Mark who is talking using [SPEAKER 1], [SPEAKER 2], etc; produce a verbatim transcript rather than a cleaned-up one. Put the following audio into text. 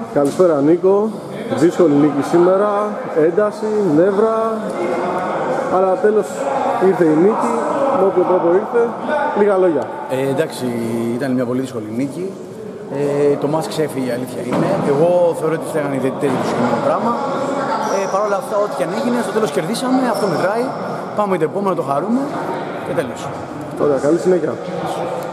[SPEAKER 1] Καλησπέρα Νίκο, δύσκολη νίκη σήμερα, ένταση, νεύρα, αλλά τέλος ήρθε η νίκη, με όποιο τρόπο ήρθε, λίγα λόγια.
[SPEAKER 2] Ε, εντάξει, ήταν μια πολύ δύσκολη νίκη, ε, το μάτς ξέφυγε, η αλήθεια είναι. Εγώ θεωρώ ότι φταίγανε οι διαιτητές για το συγκεκριμένο πράγμα. Ε, Παρ' όλα αυτά, ό,τι και αν έγινε, στο τέλος κερδίσαμε, αυτό μετράει, πάμε το επόμενο, το χαρούμε και τέλος.
[SPEAKER 1] Ωραία, καλή συνέχεια.